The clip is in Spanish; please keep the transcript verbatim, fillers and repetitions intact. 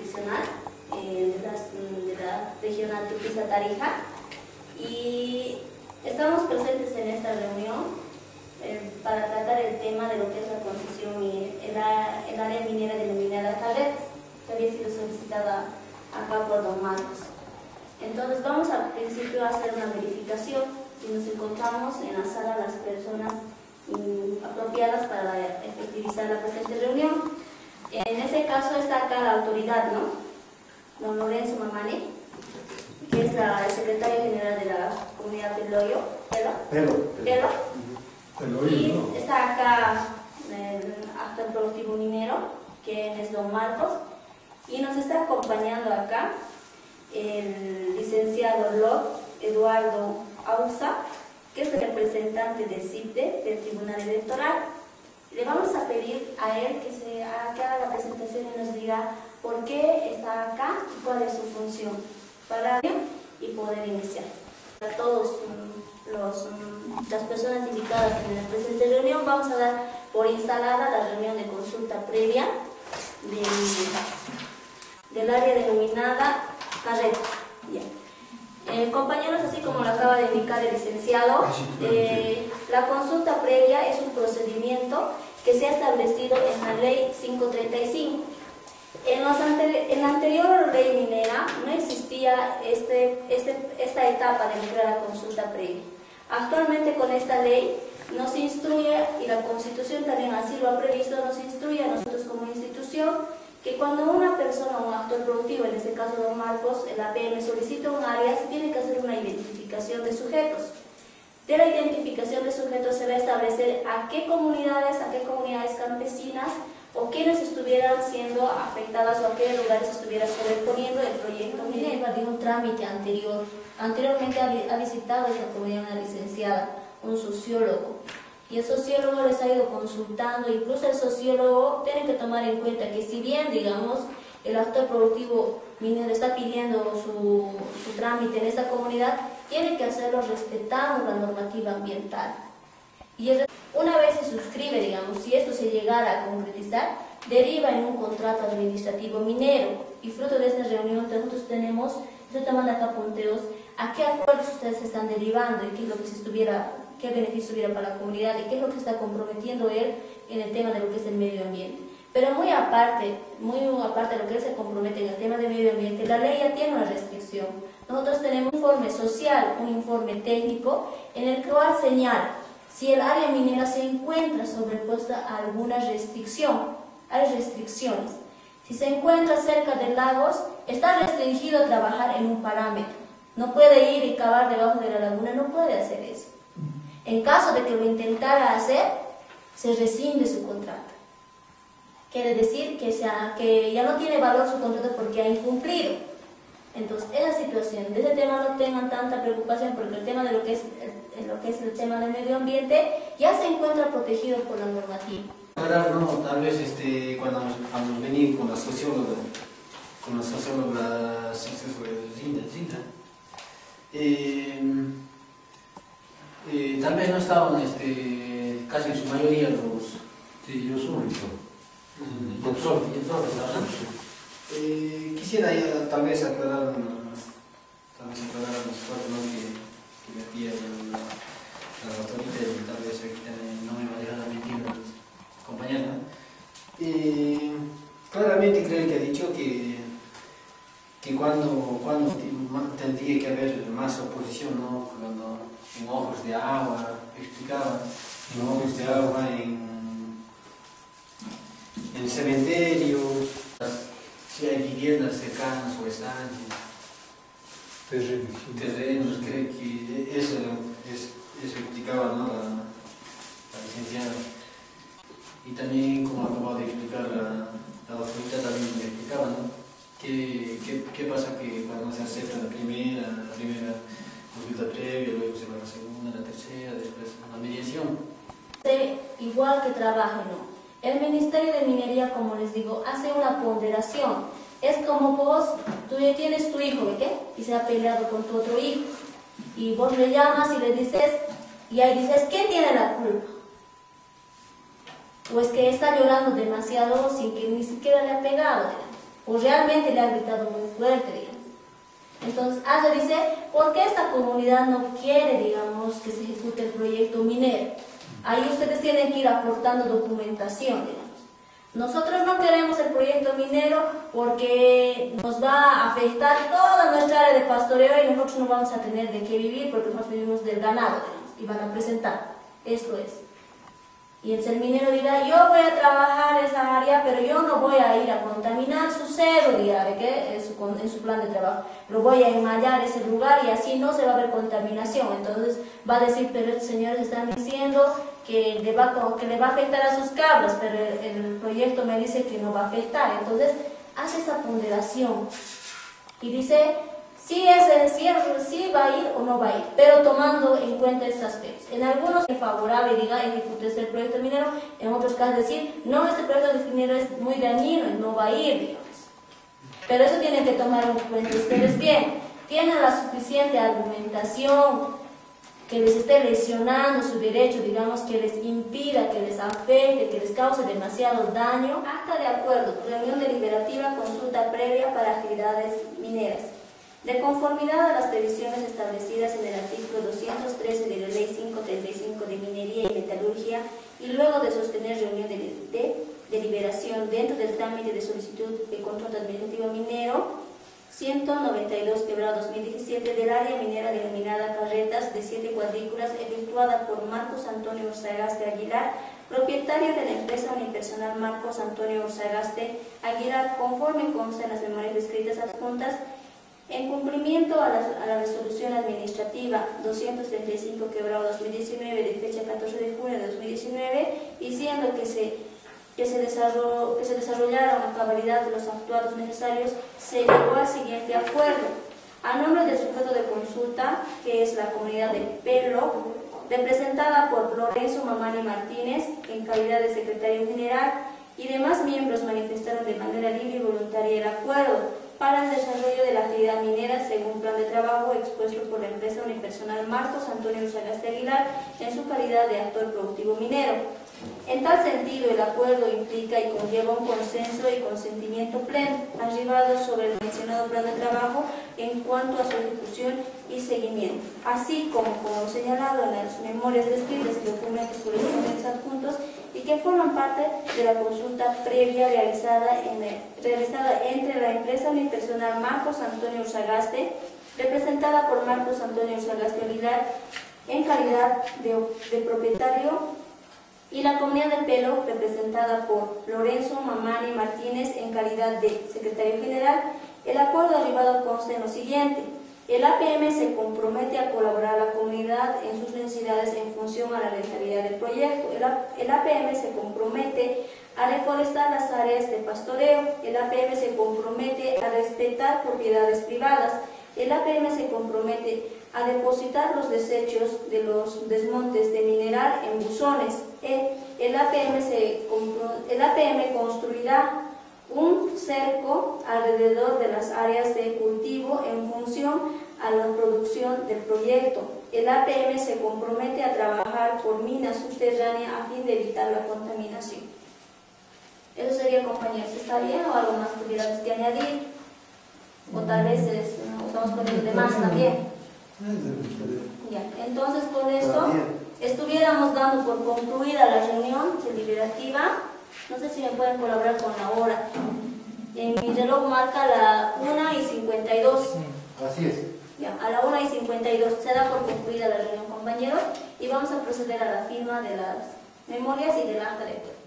jurisdiccional eh, de, las, de la regional Tupiza-Tarija, y estamos presentes en esta reunión eh, para tratar el tema de lo que es la concesión y el, el área minera denominada Carretas, que había sido solicitada acá por don Marcos. Entonces vamos al principio a hacer una verificación si nos encontramos en la sala las personas mm, apropiadas para efectivizar la presente reunión. En ese caso está acá la autoridad, ¿no? Don Lorenzo Mamani, que es la secretaria general de la comunidad Peloyo, Pelo, Pelo, Pelo. Pelo. Y No. está acá el actor productivo minero, que es don Marcos, y nos está acompañando acá el licenciado Lord Eduardo Ausa, que es el representante del C I P D E, del Tribunal Electoral. Le vamos a pedir a él que, se, a, que haga la presentación y nos diga por qué está acá y cuál es su función para y poder iniciar. A todos los, las personas invitadas en la presente reunión vamos a dar por instalada la reunión de consulta previa del, del área denominada Carretas. Ya. Eh, compañeros, así como lo acaba de indicar el licenciado, eh, la consulta previa es un procedimiento que se ha establecido en la ley quinientos treinta y cinco. En, los anteri en la anterior ley minera no existía este, este, esta etapa de lograr la consulta previa. Actualmente con esta ley nos instruye, y la Constitución también así lo ha previsto, nos instruye a nosotros como institución que cuando una persona o un actor productivo, en este caso don Marcos, el A P M solicita un área, se tiene que hacer una identificación de sujetos. De la identificación de sujetos se va a establecer a qué comunidades, a qué comunidades campesinas o quienes estuvieran siendo afectadas o a qué lugares estuviera sobreponiendo el proyecto minero de un trámite anterior. Anteriormente ha visitado esta comunidad una licenciada, un sociólogo. Y el sociólogo les ha ido consultando, incluso el sociólogo tiene que tomar en cuenta que si bien, digamos, el actor productivo minero está pidiendo su, su trámite en esta comunidad, tiene que hacerlo respetando la normativa ambiental. Y el, una vez se suscribe, digamos, si esto se llegara a concretizar, deriva en un contrato administrativo minero. Y fruto de esta reunión nosotros tenemos, estoy tomando acá punteos, a qué acuerdos ustedes están derivando y qué es lo que se estuviera, qué beneficio hubiera para la comunidad y qué es lo que está comprometiendo él en el tema de lo que es el medio ambiente. Pero muy aparte, muy aparte de lo que él se compromete en el tema de medio ambiente, la ley ya tiene una restricción. Nosotros tenemos un informe social, un informe técnico, en el cual señala si el área minera se encuentra sobrepuesta a alguna restricción. Hay restricciones. Si se encuentra cerca de lagos, está restringido a trabajar en un parámetro. No puede ir y cavar debajo de la laguna, no puede hacer eso. En caso de que lo intentara hacer, se rescinde su contrato. Quiere decir que, sea, que ya no tiene valor su contrato porque ha incumplido. Entonces, esa situación, de ese tema no tengan tanta preocupación porque el tema de lo que es el, lo que es el tema del medio ambiente ya se encuentra protegido por la normativa. Ahora, no, tal vez este, cuando vamos a venir con la socióloga, con la socióloga Zinda, eh, eh, tal vez no estaban este, casi en su mayoría los... Sí, yo soy el doctor, el doctor, ¿verdad? Eh, quisiera ya, tal vez aclarar, tal vez aclarar a los cuatro, ¿no? que, que me pide la, la autorita y tal vez aquí también no me va a dejar mentir la compañera. Eh, claramente creo que ha dicho que, que cuando, cuando tendría que haber más oposición, ¿no? Cuando en ojos de agua, explicaba, en ojos de agua, en, en cementerios, si hay viviendas cercanas o estancias, terrenos, terrenos, creo que eso, es, eso explicaba, ¿no? la, la licenciada. Y también, como acababa de explicar la, la autoridad, también me explicaba, ¿no? ¿Qué, qué, qué pasa que cuando se acepta la primera, la primera consulta previa, luego se va a la segunda, la tercera, después una mediación? Igual que trabaje, ¿no? El Ministerio de Minería, como les digo, hace una ponderación. Es como vos, tú ya tienes tu hijo, ¿qué? Y se ha peleado con tu otro hijo. Y vos le llamas y le dices, y ahí dices, ¿quién tiene la culpa? O es que está llorando demasiado sin que ni siquiera le ha pegado. o realmente le ha gritado muy fuerte, digamos. Entonces, Aldo dice, ¿por qué esta comunidad no quiere, digamos, que se ejecute el proyecto minero? Ahí ustedes tienen que ir aportando documentación, digamos. Nosotros no queremos el proyecto minero porque nos va a afectar toda nuestra área de pastoreo y nosotros no vamos a tener de qué vivir porque nosotros vivimos del ganado, digamos, y van a presentar. Esto es. Y el ser minero dirá, yo voy a trabajar esa área, pero yo no voy a ir a contaminar su cerro, dirá, ¿de qué? En su, en su plan de trabajo. Lo voy a enmallar ese lugar y así no se va a ver contaminación. Entonces va a decir, pero estos señores están diciendo que le va, que le va a afectar a sus cabras, pero el, el proyecto me dice que no va a afectar. Entonces hace esa ponderación y dice, si es el cierre, si va a ir o no va a ir, pero tomando en cuenta estos aspectos. En algunos es favorable, diga, ejecútese el proyecto minero, en otros casos decir, no, este proyecto minero es muy dañino y no va a ir, digamos. Pero eso tienen que tomar en cuenta ustedes bien. Tienen la suficiente argumentación que les esté lesionando su derecho, digamos, que les impida, que les afecte, que les cause demasiado daño. Acta de acuerdo, reunión deliberativa, consulta previa para actividades mineras. De conformidad a las previsiones establecidas en el artículo doscientos trece de la Ley quinientos treinta y cinco de Minería y Metalurgia, y luego de sostener reunión de, de deliberación dentro del trámite de solicitud de control administrativo minero ciento noventa y dos quebrado dos mil diecisiete del área minera denominada Carretas de siete cuadrículas, efectuada por Marcos Antonio Urzagaste Aguilar, propietario de la empresa unipersonal Marcos Antonio Urzagaste Aguilar, conforme consta en las memorias descritas adjuntas, en cumplimiento a la, a la resolución administrativa doscientos treinta y cinco quebrado dos mil diecinueve de fecha catorce de junio de dos mil diecinueve, y siendo que se, que se, desarroll, que se desarrollaron a cabalidad de los actuados necesarios, se llegó al siguiente acuerdo. A nombre del sujeto de consulta, que es la comunidad de Pelo, representada por Lorenzo Mamani Martínez, en calidad de secretario general, y demás miembros manifestaron de manera libre y voluntaria el acuerdo para el desarrollo de la actividad minera según plan de trabajo expuesto por la empresa unipersonal Marcos Antonio Urzagaste Aguilar en su calidad de actor productivo minero. En tal sentido, el acuerdo implica y conlleva un consenso y consentimiento pleno arribado sobre el mencionado plan de trabajo en cuanto a su ejecución y seguimiento, así como, como señalado en las memorias descritas y documentos correspondientes adjuntos y que forman parte de la consulta previa realizada, en el, realizada entre la empresa unipersonal Marcos Antonio Urzagaste, representada por Marcos Antonio Urzagaste Aguilar en calidad de, de propietario, y la comunidad de Pelo, representada por Lorenzo Mamani Martínez en calidad de secretario general. El acuerdo arribado consta en lo siguiente: el A P M se compromete a colaborar a la comunidad en sus necesidades en función a la rentabilidad del proyecto. El A P M se compromete a reforestar las áreas de pastoreo. El A P M se compromete a respetar propiedades privadas. El A P M se compromete a depositar los desechos de los desmontes de mineral en buzones. El A P M, se, el A P M construirá un cerco alrededor de las áreas de cultivo en función a la producción del proyecto. El A P M se compromete a trabajar por minas subterráneas a fin de evitar la contaminación. Eso sería, compañeros. ¿Está bien o algo más tuvieras que añadir? O tal vez es, ¿no? Estamos poniendo de más también. Ya, entonces con esto estuviéramos dando por concluida la reunión deliberativa. No sé si me pueden colaborar con la hora. En mi reloj marca la una y cincuenta y dos. Así es. Ya, a la una y cincuenta y dos se da por concluida la reunión, compañeros, y vamos a proceder a la firma de las memorias y del acta de